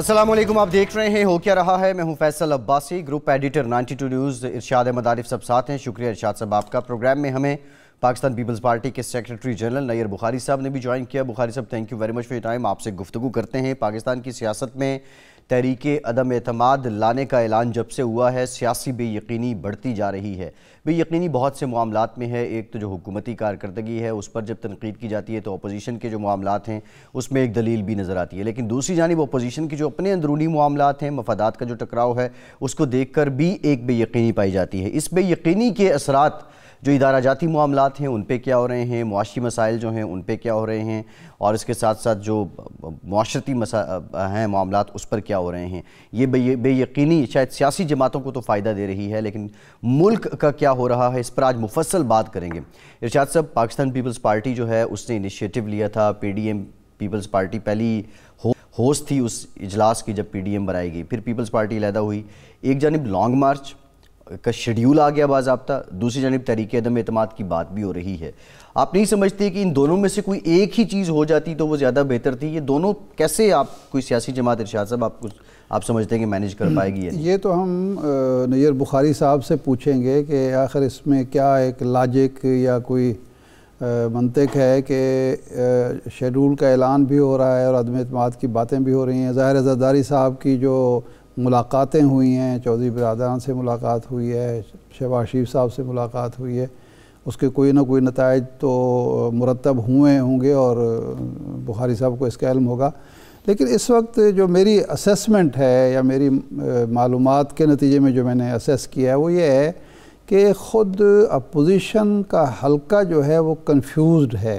السلام علیکم، آپ دیکھ رہے ہیں ہو کیا رہا ہے۔ میں ہوں Faisal Abbasi, group editor 92 news. Irshad Ahmad Arif صاحب ساتھ ہیں، شکریہ ارشاد صاحب آپ کا۔ پروگرام میں ہمیں پاکستان پیپلز پارٹی کے سیکرٹری جنرل نیئر بخاری صاحب نے بھی جوائن کیا۔ بخاری صاحب thank you very much for your time. آپ سے گفتگو کرتے ہیں۔ پاکستان کی سیاست میں تحریک عدم اعتماد لانے کا اعلان جب سے ہوا ہے، سیاسی بے یقینی بڑھتی جا رہی ہے۔ بے یقینی بہت سے معاملات میں ہے۔ ایک تو جو حکومتی کارکردگی ہے، اس پر جب تنقید کی جاتی ہے تو اپوزیشن کے جو معاملات ہیں اس میں ایک دلیل بھی نظر آتی ہے، لیکن دوسری جانب اپوزیشن کے جو اپنے اندرونی معاملات ہیں، مفادات کا جو ٹکراؤ ہے، اس کو دیکھ کر بھی ایک بے یقینی پائی جاتی ہے۔ اس بے یقینی کے اثرات جو ادارہ جاتی معاملات ہیں ان پہ کیا ہو رہے ہیں، معاشی مسائل جو ہیں ان پہ کیا ہو رہے ہیں، اور اس کے ساتھ ساتھ جو معاشرتی ہیں معاملات اس پر کیا ہو رہے ہیں۔ یہ بے یقینی شاید سیاسی جماعتوں کو تو فائدہ دے رہی ہے، لیکن ملک کا کیا ہو رہا ہے اس پر آج مفصل بات کریں گے۔ ارشاد صاحب، پاکستان پیپلز پارٹی جو ہے اس نے انیشیٹو لیا تھا، P D M Peoples Party پہلی ہوسٹ تھی اس اجلاس کی جب پی ڈی ایم بنائی گئی، پھر پیپلز پارٹی علیحدہ ہوئی۔ ایک جانب لانگ مارچ کا شیڈیول آ گیا باضابطہ، دوسری جانب تحریک عدم اعتماد کی بات بھی ہو رہی ہے۔ آپ نہیں سمجھتے کہ ان دونوں میں سے کوئی ایک ہی چیز ہو جاتی تو وہ زیادہ بہتر تھی؟ یہ دونوں کیسے آپ کوئی سیاسی جماعت ارشاد صاحب آپ سمجھتے ہیں کہ مینیج کر پائے گی؟ یہ تو ہم نیئر بخاری صاحب سے پوچھیں گے کہ آخر اس میں کیا ایک لاجک یا کوئی منطق ہے کہ شیڈول کا اعلان بھی ہو رہا ہے اور عدم اعتماد کی باتیں بھی ہو رہی ہیں۔ ظاہر زرداری صاحب کی جو ملاقاتیں ہوئی ہیں، چودھری برادران سے ملاقات ہوئی ہے، شہباز شریف صاحب سے ملاقات ہوئی ہے، اس کے کوئی نہ کوئی نتائج تو مرتب ہوں گے اور بخاری صاحب کو اس کا علم ہوگا۔ لیکن اس وقت جو میری اسیسمنٹ ہے یا میری معلومات کے نتیجے میں جو میں نے اسیس کیا ہے وہ یہ ہے کہ خود اپوزیشن کا حلقہ جو ہے وہ کنفیوزڈ ہے۔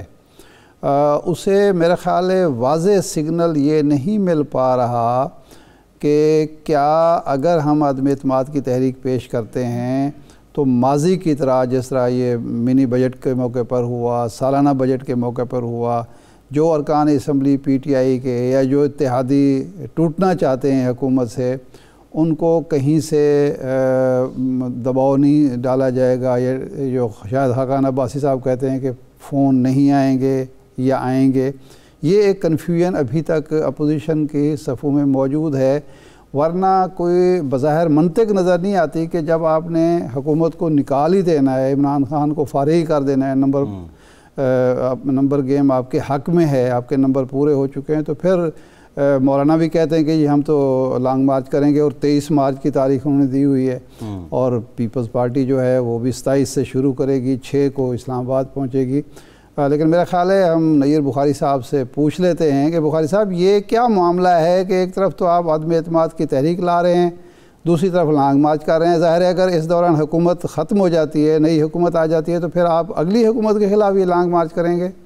اسے میرا خیال ہے واضح سگنل یہ نہیں مل پا رہا کہ کیا اگر ہم عدم اعتماد کی تحریک پیش کرتے ہیں تو ماضی کی طرح، جس طرح یہ منی بجٹ کے موقع پر ہوا، سالانہ بجٹ کے موقع پر ہوا، جو ارکان اسمبلی پی ٹی آئی کے یا جو اتحادی ٹوٹنا چاہتے ہیں حکومت سے، ان کو کہیں سے دباؤ نہیں ڈالا جائے گا، یا جو شاید حقان عباسی صاحب کہتے ہیں کہ فون نہیں آئیں گے یا آئیں گے۔ یہ ایک کنفیوژن ابھی تک اپوزیشن کی صفوں میں موجود ہے، ورنہ کوئی بظاہر منطق نظر نہیں آتی کہ جب آپ نے حکومت کو نکال ہی دینا ہے، عمران خان کو فارغ ہی کر دینا ہے، نمبر گیم آپ کے حق میں ہے، آپ کے نمبر پورے ہو چکے ہیں، تو پھر مولانا بھی کہتے ہیں کہ ہم تو لانگ مارچ کریں گے، اور 23 مارچ کی تاریخ انہوں نے دی ہوئی ہے، اور پیپلز پارٹی جو ہے وہ بھی 27 سے شروع کرے گی، 6 کو اسلام آباد پہنچے گی۔ لیکن میرا خیال ہے ہم نیئر بخاری صاحب سے پوچھ لیتے ہیں کہ بخاری صاحب یہ کیا معاملہ ہے کہ ایک طرف تو آپ عدم اعتماد کی تحریک لا رہے ہیں، دوسری طرف لانگ مارچ کر رہے ہیں۔ ظاہر ہے اگر اس دوران حکومت ختم ہو جاتی ہے، نئی حکومت آ جاتی ہے، تو پھر آپ اگلی حکومت کے خلاف یہ لانگ مارچ کریں گے؟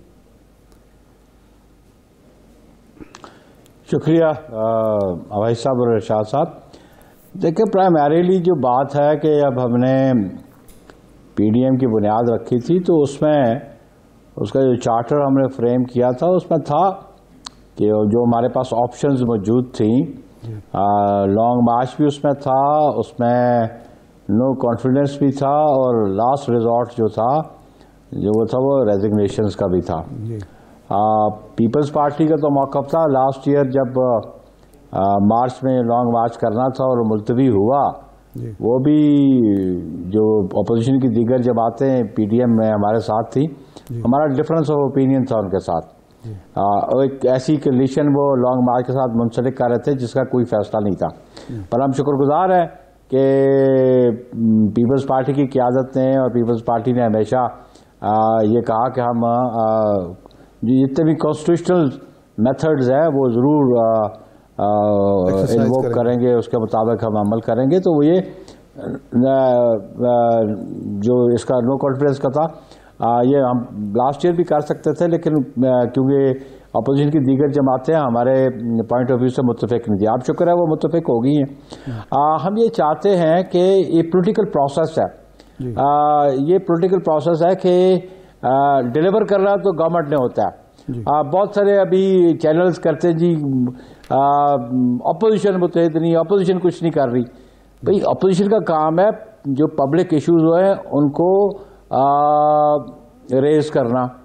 شکریہ اویس صاحب اور ارشاد صاحب۔ دیکھیں، پرائمریلی جو بات ہے کہ اب ہم نے پی ڈی ایم کی بنیاد رکھی تھی تو اس میں اس کا جو چارٹر ہم نے فریم کیا تھا اس میں تھا کہ جو ہمارے پاس آپشنز موجود تھیں، لانگ مارچ بھی اس میں تھا، اس میں نو کانفیڈنس بھی تھا، اور لاسٹ ریزورٹ جو تھا وہ ریزگنیشنز کا بھی تھا۔ پیپلز پارٹی کا تو موقف تھا لاسٹ ایئر جب مارچ میں لانگ مارچ کرنا تھا اور ملتوی ہوا، وہ بھی جو اپوزیشن کی دیگر جماعتیں پی ڈی ایم میں ہمارے ساتھ تھی، ہمارا ڈفرنس آف اوپینین تھا ان کے ساتھ، ایک ایسی کنڈیشن وہ لانگ مارچ کے ساتھ منسلک کر رہے تھے جس کا کوئی فیصلہ نہیں تھا۔ پر ہم شکر گزار ہیں کہ پیپلز پارٹی کی قیادت نے اور پیپلز پارٹی نے ہمیشہ یہ کہا کہ ہم جتنے بھی کانسٹیٹیوشنل میتھڈز ہیں وہ ضرور انووک کریں گے، اس کے مطابق ہم عمل کریں گے۔ تو وہ یہ جو اس کا نو کانفیڈنس کا تھا، یہ ہم لاسٹ ایئر بھی کر سکتے تھے، لیکن کیونکہ اپوزیشن کی دیگر جماعتیں ہمارے پوائنٹ آف ویو سے متفق نہیں تھی۔ آپ شکر ہے وہ متفق ہو گئی ہیں۔ ہم یہ چاہتے ہیں کہ یہ پولیٹیکل پروسیس ہے، یہ پولیٹیکل پروسیس ہے کہ ڈیلیور کرنا تو گورنمنٹ نے ہوتا ہے۔ بہت سارے ابھی چینلز کرتے ہیں جی اپوزیشن متحد نہیں، اپوزیشن کچھ نہیں کر رہی۔ بھئی اپوزیشن کا کام ہے جو پبلک ایشوز ہوئے ان کو ریز کرنا،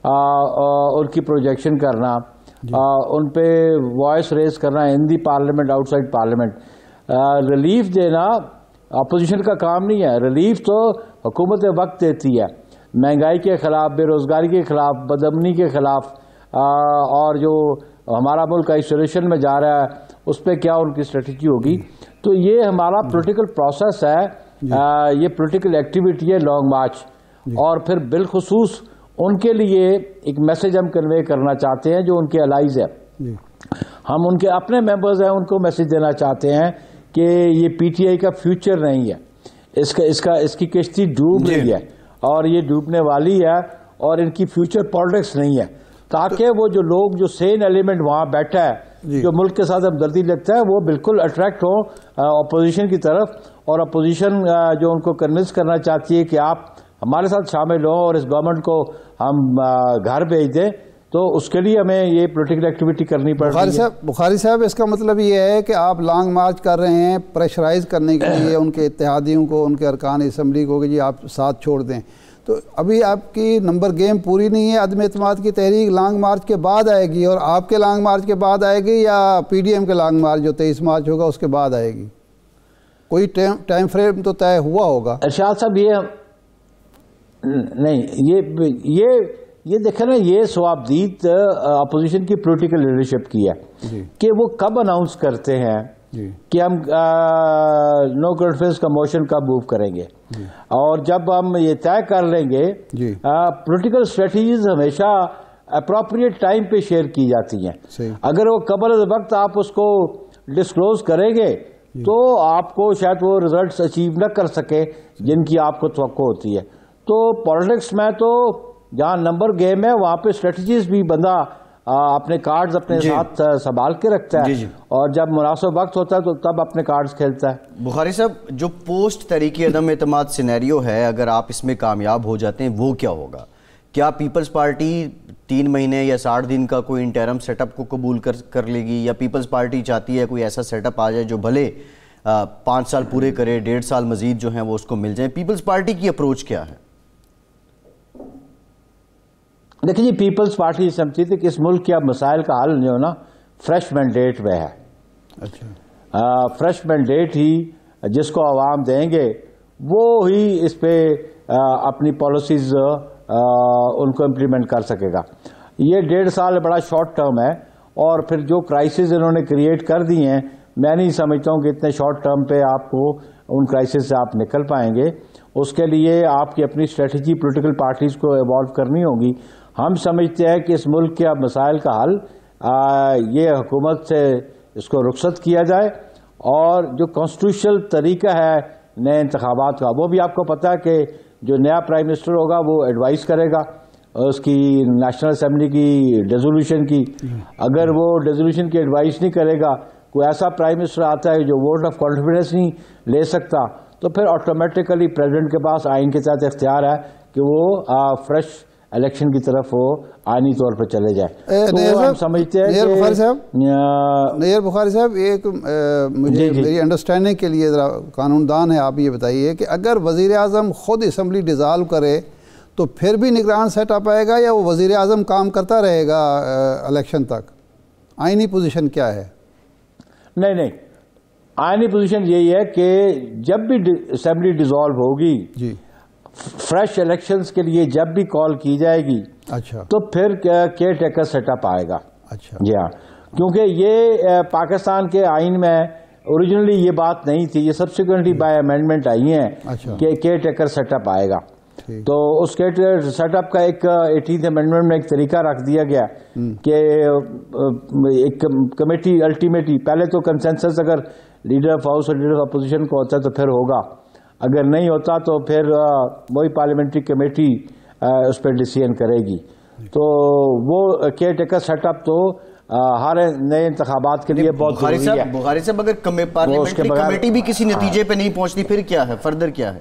ان کی پروجیکشن کرنا، ان پہ وائس ریز کرنا in the parliament outside parliament, relief دینا اپوزیشن کا کام نہیں ہے. ریلیف تو حکومت وقت دیتی ہے، مہنگائی کے خلاف، بے روزگاری کے خلاف، بدامنی کے خلاف، اور جو ہمارا ملک آئسولیشن میں جا رہا ہے اس پہ کیا ان کی اسٹریٹجی ہوگی. تو یہ ہمارا پولیٹیکل پروسیس ہے، یہ پولیٹیکل ایکٹیویٹی ہے لانگ مارچ. اور پھر بالخصوص ان کے لیے ایک میسج ہم کنوے کرنا چاہتے ہیں جو ان کے الائز ہے. ہم ان کے اپنے ممبرز ہیں، ان کو میسج دینا چاہتے ہیں کہ یہ پی ٹی آئی کا فیوچر نہیں ہے، اس کی کشتی ڈوب رہی ہے اور یہ ڈوبنے والی ہے، اور ان کی فیوچر پالیٹکس نہیں ہے. تاکہ وہ جو لوگ جو سین ایلیمنٹ وہاں بیٹھا ہے جو ملک کے ساتھ ہمدردی لگتا ہے وہ بالکل اٹریکٹ ہو اپوزیشن کی طرف، اور اپوزیشن جو ان کو کنونس کرنا چاہتی ہے کہ آپ ہمارے ساتھ شامل ہوں اور اس گورنمنٹ کو ہم گھر بھیج دیں، تو اس کے لیے ہمیں یہ پولیٹیکل ایکٹیویٹی کرنی پڑ رہی ہے. بخاری صاحب اس کا مطلب یہ ہے کہ آپ لانگ مارچ کر رہے ہیں پریشرائز کرنے کے لیے ان کے اتحادیوں کو، ان کے ارکان اسمبلی کو کہ جی آپ ساتھ چھوڑ دیں. تو ابھی آپ کی نمبر گیم پوری نہیں ہے. عدم اعتماد کی تحریک لانگ مارچ کے بعد آئے گی، اور آپ کے لانگ مارچ کے بعد آئے گی، یا پی ڈی ایم کے لانگ مارچ جو 23 مارچ ہوگا اس کے بعد آئے گی؟ کوئی ٹائم فریم تو طے ہوا ہوگا. ارشاد صاحب نہیں، یہ دیکھیں نا، یہ ثوابدید اپوزیشن کی پولیٹیکل لیڈرشپ کی ہے کہ وہ کب اناؤنس کرتے ہیں کہ ہم نو کانفیڈنس کا موشن کب موو کریں گے، اور جب ہم یہ طے کر لیں گے. پولیٹیکل اسٹریٹجیز ہمیشہ اپروپریٹ ٹائم پہ شیئر کی جاتی ہیں. اگر وہ قبل از وقت آپ اس کو ڈسکلوز کریں گے تو آپ کو شاید وہ ریزلٹس اچیو نہ کر سکے جن کی آپ کو توقع ہوتی ہے. تو پالیٹکس میں تو جہاں نمبر گیم ہے وہاں پہ اسٹریٹجیز بھی بندہ اپنے کارڈز اپنے ساتھ سنبھال کے رکھتا ہے، اور جب مناسب وقت ہوتا ہے تو تب اپنے کارڈز کھیلتا ہے. بخاری صاحب، جو پوسٹ تحریک عدم اعتماد سینیریو ہے، اگر آپ اس میں کامیاب ہو جاتے ہیں وہ کیا ہوگا؟ کیا پیپلز پارٹی 3 مہینے یا 60 دن کا کوئی انٹرم سیٹ اپ کو قبول کر لے گی، یا پیپلز پارٹی چاہتی ہے کوئی ایسا سیٹ اپ آ جائے جو بھلے 5 سال پورے کرے، 1.5 سال مزید جو ہیں وہ اس کو مل جائیں؟ پیپلز پارٹی کی اپروچ کیا ہے؟ دیکھیں جی، پیپلز پارٹی سمجھتی تھی کہ اس ملک کے اب مسائل کا حل جو ہے نا فریش مینڈیٹ میں ہے. فریش مینڈیٹ ہی جس کو عوام دیں گے وہ ہی اس پہ اپنی پالیسیز ان کو امپلیمنٹ کر سکے گا. یہ 1.5 سال بڑا شارٹ ٹرم ہے، اور پھر جو کرائسس انہوں نے کریٹ کر دی ہیں، میں نہیں سمجھتا ہوں کہ اتنے شارٹ ٹرم پہ آپ کو ان کرائسس سے آپ نکل پائیں گے. اس کے لیے آپ کی اپنی اسٹریٹجی پولیٹیکل پارٹیز کو ایوالو کرنی ہوگی. ہم سمجھتے ہیں کہ اس ملک کے اب مسائل کا حل یہ حکومت سے اس کو رخصت کیا جائے، اور جو کانسٹیٹیوشنل طریقہ ہے نئے انتخابات کا، وہ بھی آپ کو پتہ ہے کہ جو نیا پرائم منسٹر ہوگا وہ ایڈوائز کرے گا اس کی نیشنل اسمبلی کی ڈیزولوشن کی. اگر وہ ڈیزولوشن کی ایڈوائز نہیں کرے گا، کوئی ایسا پرائم منسٹر آتا ہے جو ووٹ آف کانفیڈنس نہیں لے سکتا، تو پھر آٹومیٹیکلی پریزیڈنٹ کے پاس آئین کے تحت اختیار ہے کہ وہ فریش الیکشن کی طرف وہ آئینی طور پر چلے جائے. ہم سمجھتے ہیں نیر بخاری صاحب، ایک مجھے میری انڈرسٹینڈنگ کے لیے ذرا قانون دان ہے، آپ یہ بتائیے کہ اگر وزیر اعظم خود اسمبلی ڈیزالو کرے تو پھر بھی نگران سیٹ اپ آئے گا، یا وہ وزیر اعظم کام کرتا رہے گا الیکشن تک؟ آئینی پوزیشن کیا ہے؟ نہیں، آئینی پوزیشن یہی ہے کہ جب بھی اسمبلی ڈیزالو ہوگی، فریش الیکشنز کے لیے جب بھی کال کی جائے گی، تو پھر کیئر ٹیکر سیٹ اپ آئے گا. جی ہاں، کیونکہ یہ پاکستان کے آئین میں اوریجنلی یہ بات نہیں تھی، یہ سبسیکوئنٹلی بائی امینڈمنٹ آئی ہیں کہ کیئر ٹیکر سیٹ اپ آئے گا. تو اس کیئر سیٹ اپ کا ایک 18th امینڈمنٹ میں ایک طریقہ رکھ دیا گیا کہ ایک کمیٹی الٹیمیٹلی پہلے تو کنسنسس اگر لیڈر آف ہاؤس اور لیڈر آف اپوزیشن کو ہوتا ہے تو پھر ہوگا، اگر نہیں ہوتا تو پھر وہی پارلیمنٹری کمیٹی اس پہ ڈیسیژن کرے گی. تو وہ کیئر ٹیکر سیٹ اپ تو ہر نئے انتخابات کے لیے بہت ضروری ہے. بخاری صاحب، اگر پارلیمنٹری کمیٹی بھی کسی نتیجے پہ نہیں پہنچتی پھر کیا ہے، فردر کیا ہے؟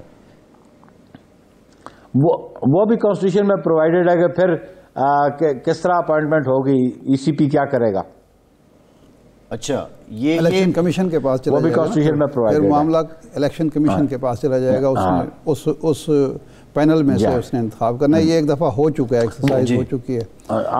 وہ بھی کانسٹیٹیوشن میں پرووائڈڈ ہے کہ پھر کس طرح اپوائنٹمنٹ ہوگی، ای سی پی کیا کرے گا. اچھا، یہ الیکشن کمیشن کے پاس چلا جائے گا، پھر معاملہ الیکشن کمیشن کے پاس چلا جائے گا. اس پینل میں سے اس نے انتخاب کرنا ہے. یہ ایک دفعہ ہو چکا ہے, ایکسرسائز ہو چکی ہے.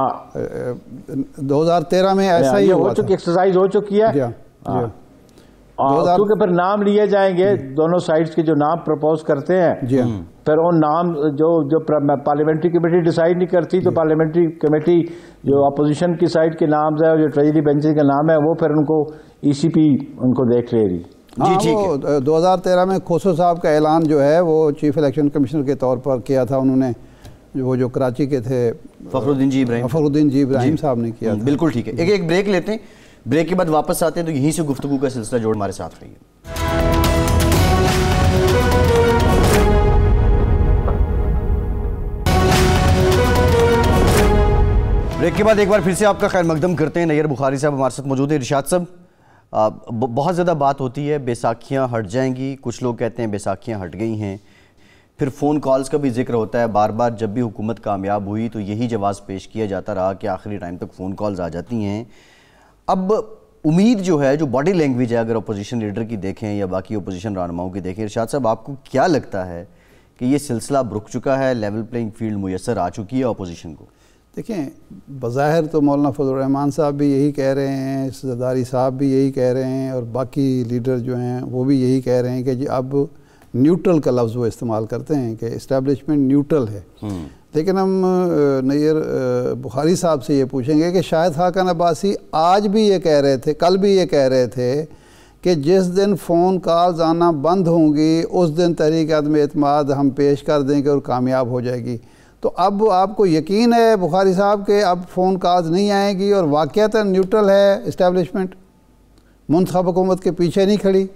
2013 میں ایسا ہی ہوا تھا, ایکسرسائز ہو چکی ہے. کیونکہ پھر نام لیے جائیں گے دونوں سائڈز کے جو نام پرپوز کرتے ہیں, پھر ان نام جو پارلیمنٹری کمیٹی ڈیسائیڈ نہیں کرتی, تو پارلیمنٹری کمیٹی جو اپوزیشن کی سائڈ کے نام ہے اور جو ٹریجری بینچز کا نام ہے وہ پھر ان کو ای سی پی ان کو دیکھ لے گی. وہ 2013 میں کھوسو صاحب کا اعلان جو ہے وہ چیف الیکشن کمشنر کے طور پر کیا تھا انہوں نے, وہ جو کراچی کے تھے فخر الدین جی ابراہیم صاحب نے کیا. بالکل ٹھیک ہے. ایک بریک لیتے ہیں, بریک کے بعد واپس آتے ہیں تو یہیں سے گفتگو کا سلسلہ جوڑ ہمارے ساتھ رہیے. بریک کے بعد ایک بار پھر سے آپ کا خیر مقدم کرتے ہیں. نیر بخاری صاحب ہمارے ساتھ موجود ہیں. ارشاد صاحب, بہت زیادہ بات ہوتی ہے بیساکھیاں ہٹ جائیں گی, کچھ لوگ کہتے ہیں بیساکھیاں ہٹ گئی ہیں, پھر فون کالز کا بھی ذکر ہوتا ہے بار بار. جب بھی حکومت کامیاب ہوئی تو یہی جواز پیش کیا جاتا رہا کہ آخری ٹائم تک فون کالز آ جاتی ہیں. اب امید جو ہے, جو باڈی لینگویج ہے اگر اپوزیشن لیڈر کی دیکھیں یا باقی اپوزیشن رہنماؤں کی دیکھیں, ارشاد صاحب آپ کو کیا لگتا ہے کہ یہ سلسلہ اب رک چکا ہے, لیول پلینگ فیلڈ میسر آ چکی ہے اپوزیشن کو؟ دیکھیں, بظاہر تو مولانا فضل الرحمان صاحب بھی یہی کہہ رہے ہیں, زرداری صاحب بھی یہی کہہ رہے ہیں, اور باقی لیڈر جو ہیں وہ بھی یہی کہہ رہے ہیں کہ جی اب نیوٹرل کا لفظ وہ استعمال کرتے ہیں کہ اسٹیبلشمنٹ نیوٹرل ہے. لیکن ہم نیر بخاری صاحب سے یہ پوچھیں گے کہ شاہد خاقان عباسی آج بھی یہ کہہ رہے تھے, کل بھی یہ کہہ رہے تھے کہ جس دن فون کالز آنا بند ہوں گی اس دن تحریک عدم اعتماد ہم پیش کر دیں گے اور کامیاب ہو جائے گی. تو اب آپ کو یقین ہے بخاری صاحب کہ اب فون کالز نہیں آئیں گی اور واقعتاً نیوٹرل ہے اسٹیبلشمنٹ, منتخب حکومت کے پیچھے نہیں کھڑی؟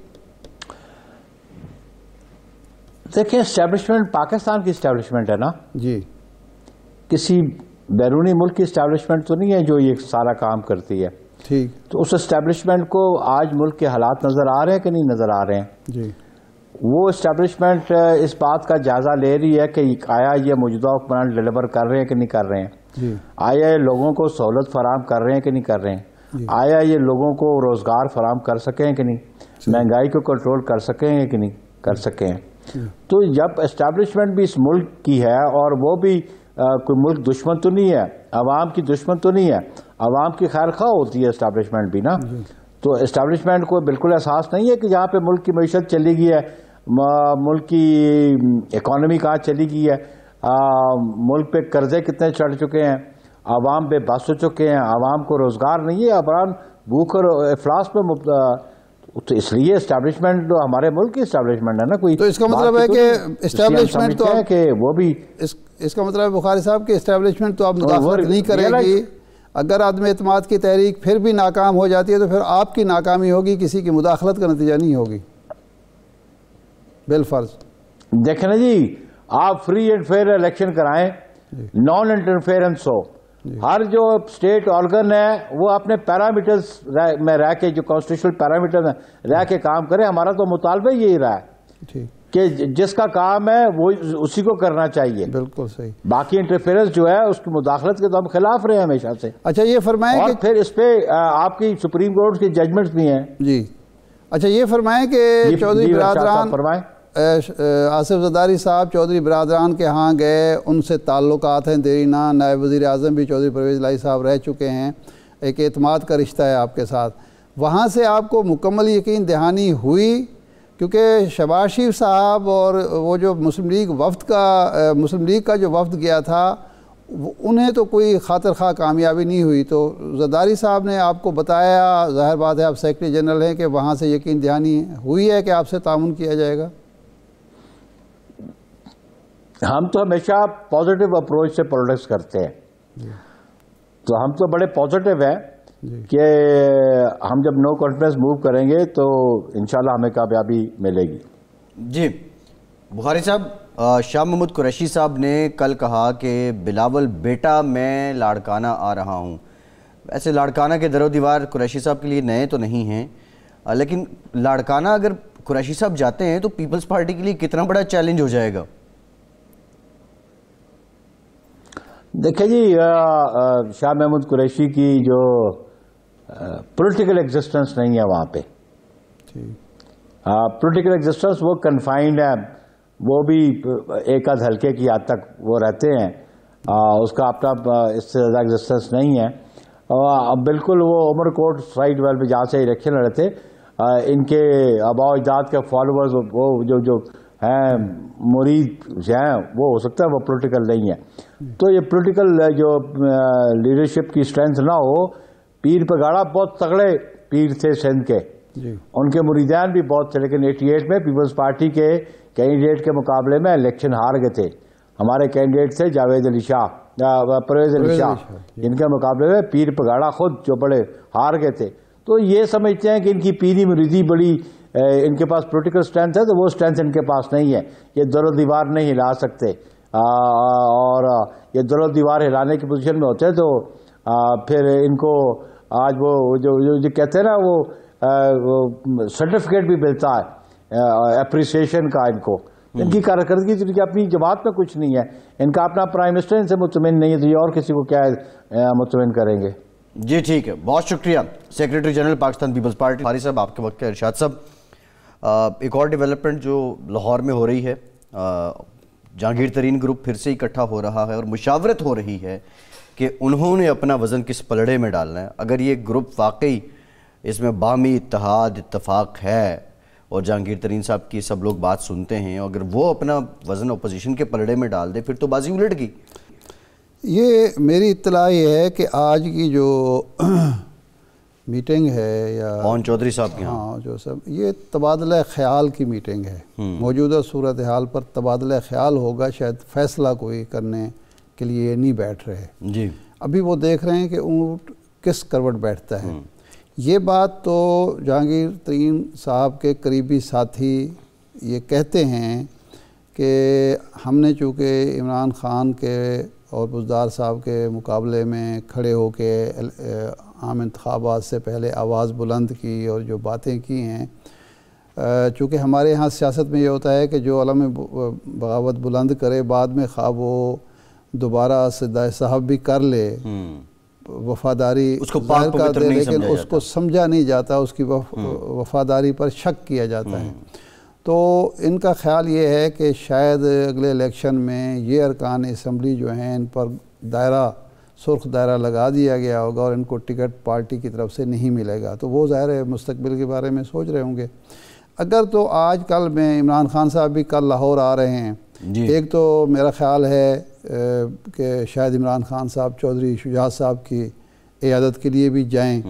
دیکھیں, اسٹیبلشمنٹ پاکستان کی اسٹیبلشمنٹ ہے نا جی, کسی بیرونی ملک کی اسٹیبلشمنٹ تو نہیں ہے جو یہ سارا کام کرتی ہے. ٹھیک, تو اس اسٹیبلشمنٹ کو آج ملک کے حالات نظر آ رہے ہیں کہ نہیں نظر آ رہے ہیں؟ جی, وہ اسٹیبلشمنٹ اس بات کا جائزہ لے رہی ہے کہ آیا یہ موجودہ حکمران ڈیلیور کر رہے ہیں کہ نہیں کر رہے ہیں, جی, آیا یہ لوگوں کو سہولت فراہم کر رہے ہیں کہ نہیں کر رہے ہیں, آیا یہ لوگوں کو روزگار فراہم کر سکیں کہ نہیں, مہنگائی کو کنٹرول کر سکیں کہ نہیں کر سکیں. تو جب اسٹیبلشمنٹ بھی اس ملک کی ہے اور وہ بھی کوئی ملک دشمن تو نہیں ہے, عوام کی دشمن تو نہیں ہے, عوام کی خیر خواہ ہوتی ہے اسٹیبلشمنٹ بھی نا. تو اسٹیبلشمنٹ کو بالکل احساس نہیں ہے کہ جہاں پہ ملک کی معیشت چلی گئی ہے, ملک کی اکانومی کہاں چلی گئی ہے, ملک پہ قرضے کتنے چڑھ چکے ہیں, عوام بے بس ہو چکے ہیں, عوام کو روزگار نہیں ہے, عوام بھوک اور افلاس پہ تو اس لیے اسٹیبلشمنٹ ہمارے ملک کی اسٹیبلشمنٹ ہے نا. کوئی تو اس کا مطلب ہے کہ اسٹیبلشمنٹ تو کہ وہ بھی اس کا مطلب ہے بخاری صاحب کہ اسٹیبلشمنٹ تو آپ مداخلت نہیں کرے گی. اگر عدم اعتماد کی تحریک پھر بھی ناکام ہو جاتی ہے تو پھر آپ کی ناکامی ہوگی, کسی کی مداخلت کا نتیجہ نہیں ہوگی بالفرض. دیکھیں نا جی, آپ فری اینڈ فیئر الیکشن کرائیں, نان انٹرفیئرنس ہو, ہر جو اسٹیٹ آرگن ہے وہ اپنے پیرامیٹرز میں رہ کے, جو کانسٹیٹیوشنل پیرامیٹر میں رہ کے کام کرے. ہمارا تو مطالبہ یہی رہا ہے کہ جس کا کام ہے وہ اسی کو کرنا چاہیے. بالکل صحیح. باقی انٹرفیئرنس جو ہے اس کی مداخلت کے تو ہم خلاف رہے ہیں ہمیشہ سے. اچھا یہ فرمائیں اور کہ پھر اس پہ آپ کی سپریم کورٹ کی ججمنٹس بھی ہیں. جی, اچھا یہ فرمائیں کہ چودھری برادران فرمائیں, آصف زرداری صاحب چودھری برادران کے ہاں گئے, ان سے تعلقات ہیں دیرینہ, نائب وزیر اعظم بھی چودھری پرویز الہی صاحب رہ چکے ہیں, ایک اعتماد کا رشتہ ہے آپ کے ساتھ. وہاں سے آپ کو مکمل یقین دہانی ہوئی کیونکہ شہباز شریف صاحب اور وہ جو مسلم لیگ کا جو وفد گیا تھا انہیں تو کوئی خاطر خواہ کامیابی نہیں ہوئی. تو زرداری صاحب نے آپ کو بتایا, ظاہر بات ہے آپ سیکرٹری جنرل ہیں, کہ وہاں سے یقین دہانی ہوئی ہے کہ آپ سے تعاون کیا جائے گا؟ ہم تو ہمیشہ پازیٹیو اپروچ سے پولیٹکس کرتے ہیں. تو ہم تو بڑے پازیٹیو ہیں کہ ہم جب نو کانفیڈنس موو کریں گے تو انشاءاللہ ہمیں کامیابی ملے گی. جی بخاری صاحب, شاہ محمود قریشی صاحب نے کل کہا کہ بلاول بیٹا میں لاڑکانہ آ رہا ہوں. ایسے لاڑکانہ کے در و دیوار قریشی صاحب کے لیے نئے تو نہیں ہیں, لیکن لاڑکانہ اگر قریشی صاحب جاتے ہیں تو پیپلز پارٹی کے لیے کتنا بڑا چیلنج ہو جائے گا؟ دیکھیں جی, شاہ محمود قریشی کی جو پولیٹیکل ایگزسٹنس نہیں ہے وہاں پہ. پولیٹیکل ایگزسٹنس وہ کنفائنڈ ہے وہ بھی ایک آدھ ہلکے کی حد تک وہ رہتے ہیں، اس کا اپنا اس سے زیادہ ایگزسٹنس نہیں ہے۔ اب بالکل وہ عمر کوٹ سائڈ ویل پہ جہاں سے الیکشن لڑے تھے، ان کے آباء و اجداد کے فالوورز وہ جو ہیں مرید ہیں، وہ ہو سکتا ہے وہ پولیٹیکل نہیں ہے۔ تو یہ پولیٹیکل جو لیڈرشپ کی اسٹرینتھ نہ ہو، پیر پگاڑا بہت تگڑے پیر تھے سندھ کے، ان کے مریدان بھی بہت تھے، لیکن 88 میں پیپلز پارٹی کے کینڈیڈیٹ کے مقابلے میں الیکشن ہار گئے تھے۔ ہمارے کینڈیڈیٹ تھے جاوید علی شاہ، پرویز علی شاہ، جن کے مقابلے میں پیر پگاڑا خود جو بڑے ہار گئے تھے۔ تو یہ سمجھتے ہیں کہ ان کی پیری مریدی بڑی، ان کے پاس پولیٹیکل اسٹرینتھ ہے، تو وہ اسٹرینتھ ان کے پاس نہیں ہے، یہ در و دیوار نہیں ہلا سکتے، اور یہ در و دیوار ہلانے کی پوزیشن میں ہوتے ہیں تو پھر ان کو آج وہ جو کہتے ہیں نا، وہ سرٹیفکیٹ بھی ملتا ہے اپریسیشن کا ان کو۔ ان کی کارکردگی ان کی اپنی جماعت میں کچھ نہیں ہے، ان کا اپنا پرائم منسٹر ان سے مطمئن نہیں ہے، تو یہ اور کسی کو کیا مطمئن کریں گے؟ جی ٹھیک ہے، بہت شکریہ secretary general Pakistan Peoples Party Bukhari صاحب، آپ کے وقت کا۔ ارشاد صاحب، ایک اور ڈیولپمنٹ جو لاہور میں ہو رہی ہے، جہانگیر ترین گروپ پھر سے اکٹھا ہو رہا ہے اور مشاورت ہو رہی ہے کہ انہوں نے اپنا وزن کس پلڑے میں ڈالنا ہے۔ اگر یہ گروپ واقعی اس میں باہمی اتحاد اتفاق ہے اور جہانگیر ترین صاحب کی سب لوگ بات سنتے ہیں، اگر وہ اپنا وزن اپوزیشن کے پلڑے میں ڈال دے، پھر تو بازی الٹ گئی۔ یہ میری اطلاع یہ ہے کہ آج کی جو میٹنگ ہے یا مون چودھری صاحب کی، ہاں جو سب، یہ تبادلہ خیال کی میٹنگ ہے، موجودہ صورتحال پر تبادلہ خیال ہوگا، شاید فیصلہ کوئی کرنے کے لیے نہیں بیٹھ رہے۔ جی ابھی وہ دیکھ رہے ہیں کہ اونٹ کس کروٹ بیٹھتا ہے۔ یہ بات تو جہانگیر ترین صاحب کے قریبی ساتھی یہ کہتے ہیں کہ ہم نے چونکہ عمران خان کے اور بزدار صاحب کے مقابلے میں کھڑے ہو کے عام انتخابات سے پہلے آواز بلند کی اور جو باتیں کی ہیں، چونکہ ہمارے ہاں سیاست میں یہ ہوتا ہے کہ جو علم بغاوت بلند کرے، بعد میں خواب وہ دوبارہ صدائے صاحب بھی کر لے، وفاداری ظاہر کر دے، لیکن اس کو سمجھا نہیں جاتا، اس کی وفاداری پر شک کیا جاتا ہے۔ تو ان کا خیال یہ ہے کہ شاید اگلے الیکشن میں یہ ارکان اسمبلی جو ہیں ان پر دائرہ، سرخ دائرہ لگا دیا گیا ہوگا اور ان کو ٹکٹ پارٹی کی طرف سے نہیں ملے گا، تو وہ ظاہر ہے مستقبل کے بارے میں سوچ رہے ہوں گے۔ اگر تو آج کل میں عمران خان صاحب بھی کل لاہور آ رہے ہیں، ایک تو میرا خیال ہے کہ شاید عمران خان صاحب چودھری شجاعت صاحب کی عیادت کے لیے بھی جائیں،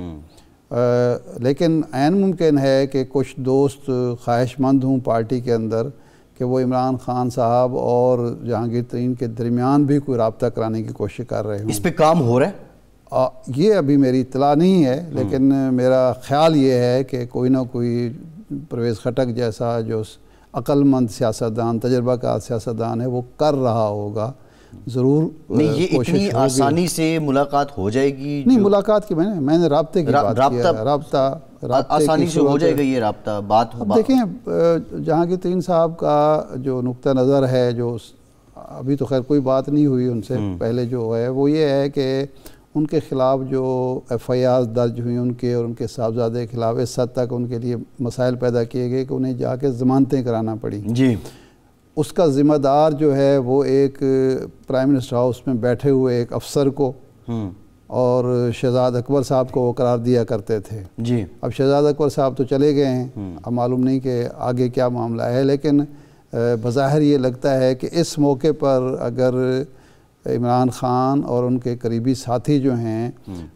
لیکن عین ممکن ہے کہ کچھ دوست خواہش مند ہوں پارٹی کے اندر کہ وہ عمران خان صاحب اور جہانگیر ترین کے درمیان بھی کوئی رابطہ کرانے کی کوشش کر رہے ہوں۔ اس پہ کام ہو رہا ہے؟ یہ ابھی میری اطلاع نہیں ہے، لیکن میرا خیال یہ ہے کہ کوئی نہ کوئی پرویز خٹک جیسا جو عقل مند سیاستدان، تجربہ کار سیاستدان ہے، وہ کر رہا ہوگا ضرور۔ نہیں، یہ اتنی آسانی سے ملاقات ہو جائے گی؟ نہیں، ملاقات کی میں نے رابطے کی بات کی ہے، رابطہ آسانی سے ہو جائے گا یہ رابطہ، بات ہو۔ اب دیکھیں جہانگیر ترین صاحب کا جو نقطہ نظر ہے، جو ابھی تو خیر کوئی بات نہیں ہوئی ان سے پہلے، جو ہے وہ یہ ہے کہ ان کے خلاف جو ایف آئی آر درج ہوئی ان کے اور ان کے صاحبزادے کے خلاف، اس حد تک ان کے لیے مسائل پیدا کیے گئے کہ انہیں جا کے ضمانتیں کرانا پڑی۔ جی، اس کا ذمہ دار جو ہے وہ ایک پرائم منسٹر ہاؤس میں بیٹھے ہوئے ایک افسر کو اور شہزاد اکبر صاحب کو وہ قرار دیا کرتے تھے۔ جی، اب شہزاد اکبر صاحب تو چلے گئے ہیں، اب معلوم نہیں کہ آگے کیا معاملہ ہے، لیکن بظاہر یہ لگتا ہے کہ اس موقع پر اگر عمران خان اور ان کے قریبی ساتھی جو ہیں،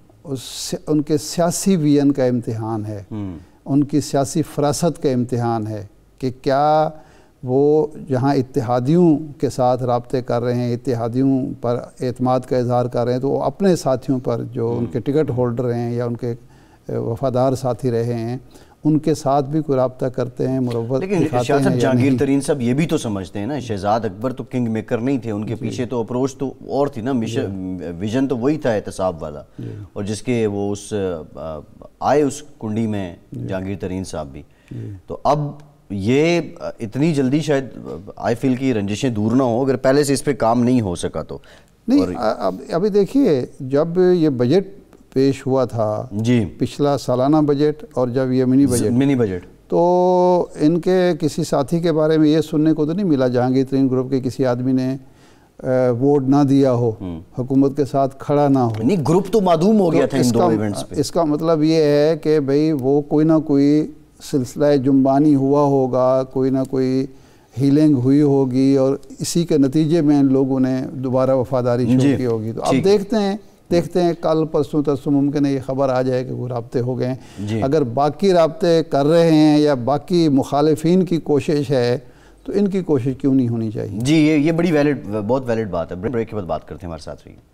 ان کے سیاسی ویژن کا امتحان ہے، ان کی سیاسی فراست کا امتحان ہے کہ کیا وہ جہاں اتحادیوں کے ساتھ رابطے کر رہے ہیں، اتحادیوں پر اعتماد کا اظہار کر رہے ہیں، تو وہ اپنے ساتھیوں پر جو ان کے ٹکٹ ہولڈر ہیں یا ان کے وفادار ساتھی رہے ہیں، ان کے ساتھ بھی کوئی رابطہ کرتے ہیں، مروت لیکن شاہ صاحب جہانگیر ترین صاحب یہ بھی تو سمجھتے ہیں نا، شہزاد اکبر تو کنگ میکر نہیں تھے، ان کے پیچھے تو اپروچ تو اور تھی نا، ویژن تو وہی تھا احتساب والا، اور جس کے وہ اس آئے اس کنڈی میں جہانگیر ترین صاحب بھی۔ تو اب یہ اتنی جلدی شاید آئی فیل کی رنجشیں دور نہ ہوں اگر پہلے سے اس پہ کام نہیں ہو سکا تو۔ نہیں، ابھی دیکھیے جب یہ بجٹ پیش ہوا تھا، جی، پچھلا سالانہ بجٹ اور جب یہ منی بجٹ، تو ان کے کسی ساتھی کے بارے میں یہ سننے کو تو نہیں ملا جہانگیر ترین گروپ کے کسی آدمی نے ووٹ نہ دیا ہو، حکومت کے ساتھ کھڑا نہ ہو. نہیں، گروپ تو معدوم ہو گیا تھا ان دو ایونٹس پہ. اس کا مطلب یہ ہے کہ بھئی وہ کوئی نہ کوئی سلسلہ جنبانی ہوا ہوگا، کوئی نہ کوئی ہیلنگ ہوئی ہوگی، اور اسی کے نتیجے میں ان لوگوں نے دوبارہ وفاداری شروع کی ہوگی. تو اب دیکھتے ہیں کل پرسوں ترسوں ممکن ہے یہ خبر آ جائے کہ وہ رابطے ہو گئے ہیں. اگر باقی رابطے کر رہے ہیں یا باقی مخالفین کی کوشش ہے تو ان کی کوشش کیوں نہیں ہونی چاہیے؟ جی یہ بڑی بہت ویلڈ بات ہے. بریک کے بعد بات کرتے ہیں، ہمارے ساتھ رہیے.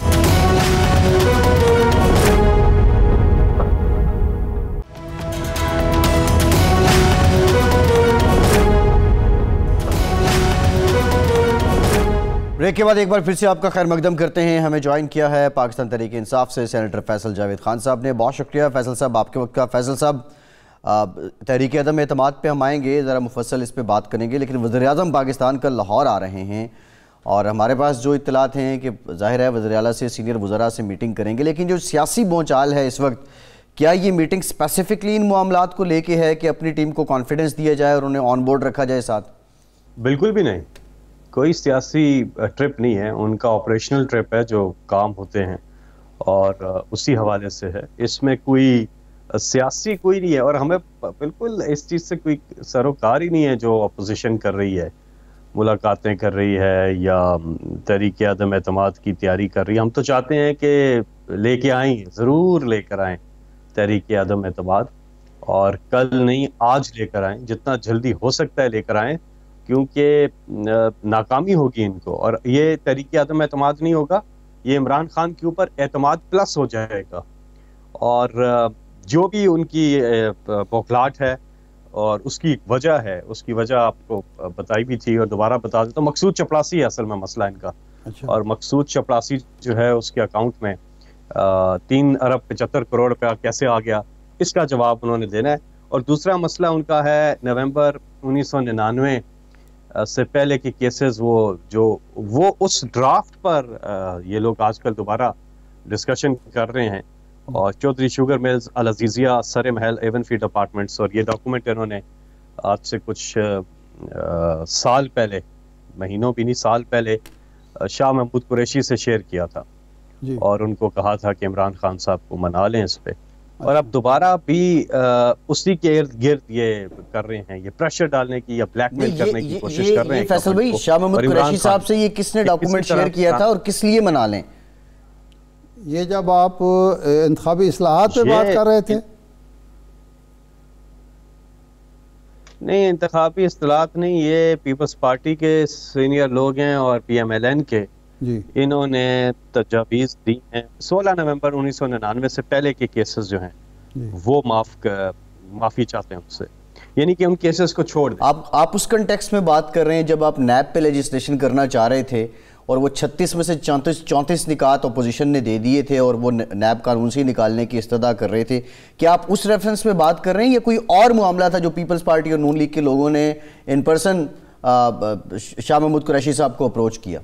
بریک کے بعد ایک بار پھر سے آپ کا خیر مقدم کرتے ہیں. ہمیں جوائن کیا ہے پاکستان تحریک انصاف سے سینیٹر فیصل جاوید خان صاحب نے. بہت شکریہ فیصل صاحب آپ کے وقت کا. فیصل صاحب، تحریک عدم اعتماد پہ ہم آئیں گے، ذرا مفصل اس پہ بات کریں گے، لیکن وزیر اعظم پاکستان کا لاہور آ رہے ہیں اور ہمارے پاس جو اطلاعات ہیں کہ ظاہر ہے وزیر اعلیٰ سے سینئر وزراء سے میٹنگ کریں گے، لیکن جو سیاسی بونچال ہے اس وقت، کیا یہ میٹنگ اسپیسیفکلی ان معاملات کو لے کے ہے کہ اپنی ٹیم کو کانفیڈنس دیا جائے اور انہیں آن بورڈ رکھا جائے ساتھ؟ بالکل بھی نہیں، کوئی سیاسی ٹرپ نہیں ہے. ان کا آپریشنل ٹرپ ہے جو کام ہوتے ہیں اور اسی حوالے سے ہے. اس میں کوئی سیاسی کوئی نہیں ہے، اور ہمیں بالکل اس چیز سے کوئی سروکار ہی نہیں ہے جو اپوزیشن کر رہی ہے، ملاقاتیں کر رہی ہے یا تحریک عدم اعتماد کی تیاری کر رہی ہے. ہم تو چاہتے ہیں کہ لے کے آئیں، ضرور لے کر آئیں تحریک عدم اعتماد، اور کل نہیں آج لے کر آئیں، جتنا جلدی ہو سکتا ہے لے کر آئیں، کیونکہ ناکامی ہوگی ان کو. اور یہ تحریک عدم اعتماد نہیں ہوگا، یہ عمران خان کے اوپر اعتماد پلس ہو جائے گا. اور جو بھی ان کی بوکھلاہٹ ہے اور اس کی وجہ ہے، اس کی وجہ آپ کو بتائی بھی تھی اور دوبارہ بتا دیتا ہوں. مقصود چپڑاسی ہے اصل میں مسئلہ ان کا. اور مقصود چپڑاسی جو ہے اس کے اکاؤنٹ میں 3 ارب 75 کروڑ روپیہ کیسے آ گیا، اس کا جواب انہوں نے دینا ہے. اور دوسرا مسئلہ ان کا ہے نومبر 1999 سے پہلے کے کیسز، وہ اس ڈرافٹ پر یہ لوگ آج کل دوبارہ ڈسکشن کر رہے ہیں. اور چودھری شوگر ملز، العزیزیہ، سر محل، ایون فیڈ اپارٹمنٹس، اور یہ ڈاکومنٹ انہوں نے آج سے کچھ سال پہلے، مہینوں بھی نہیں سال پہلے، شاہ محمود قریشی سے شیئر کیا تھا اور ان کو کہا تھا کہ عمران خان صاحب کو منا لیں اس پہ. اور اب دوبارہ بھی اسی کے ارد گرد یہ کر رہے ہیں، یہ پریشر ڈالنے کی یا بلیک میل کرنے کی کوشش کر رہے ہیں. فیصل بھائی، شاہ محمود قریشی صاحب سے یہ کس نے ڈاکومنٹ شیئر کیا تھا اور کس لیے منا لیں؟ یہ جب آپ انتخابی اصلاحات پہ بات کر رہے تھے؟ نہیں، انتخابی اصلاحات نہیں، یہ پیپلز پارٹی کے سینئر لوگ ہیں اور پی ایم ایل این کے. انہوں نے تجاویز دی ہیں 16 نومبر 1999 سے پہلے کے کیسز جو ہیں وہ معافی چاہتے ہیں ان سے، یعنی کہ ان کیسز کو چھوڑ دیں. آپ اس کنٹیکس میں بات کر رہے ہیں جب آپ نیب پہ لیجسلیشن کرنا چاہ رہے تھے اور وہ 36 میں سے 34 نکات اپوزیشن نے دے دیے تھے اور وہ نیب قانون سے نکالنے کی استدعا کر رہے تھے. کیا آپ اس ریفرنس میں بات کر رہے ہیں یا کوئی اور معاملہ تھا جو پیپلز پارٹی اور نون لیگ کے لوگوں نے ان پرسن شاہ محمود قریشی صاحب کو اپروچ کیا؟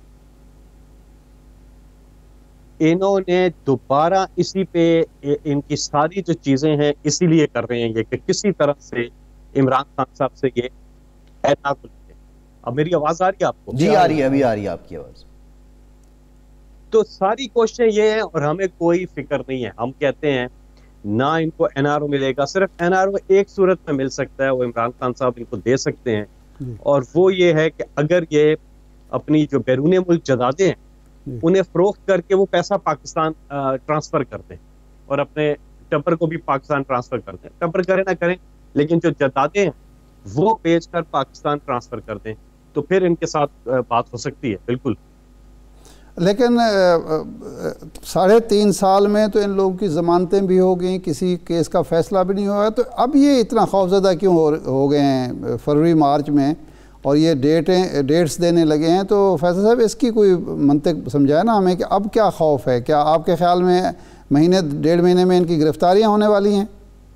انہوں نے دوبارہ اسی پہ، ان کی ساری جو چیزیں ہیں اسی لیے کر رہے ہیں کہ کسی طرح سے عمران خان صاحب سے یہ اینا کو. اب میری آواز آ رہی ہے آپ کو؟ جی آ رہی ہے، ابھی آ رہی ہے آپ کی آواز. تو ساری کوششیں یہ ہیں اور ہمیں کوئی فکر نہیں ہے. ہم کہتے ہیں نہ ان کو این آر او ملے گا، صرف این آر او ایک صورت میں مل سکتا ہے، وہ عمران خان صاحب ان کو دے سکتے ہیں، اور وہ یہ ہے کہ اگر یہ اپنی جو بیرون ملک جائیدادیں ہیں انہیں فروخت کر کے وہ پیسہ پاکستان ٹرانسفر کر دیں اور اپنے ٹبر کو بھی پاکستان ٹرانسفر کر دیں. ٹبر کریں نہ کریں لیکن جو جائیدادیں ہیں وہ بیچ کر پاکستان ٹرانسفر کر دیں تو پھر ان کے ساتھ بات ہو سکتی ہے. بالکل. لیکن 3.5 سال میں تو ان لوگوں کی ضمانتیں بھی ہو گئیں، کسی کیس کا فیصلہ بھی نہیں ہوا، تو اب یہ اتنا خوفزدہ کیوں ہو گئے ہیں فروری مارچ میں اور یہ ڈیٹس دینے لگے ہیں؟ تو فیصل صاحب اس کی کوئی منطق سمجھائے نا ہمیں کہ اب کیا خوف ہے؟ کیا آپ کے خیال میں 1.5 مہینے میں ان کی گرفتاریاں ہونے والی ہیں؟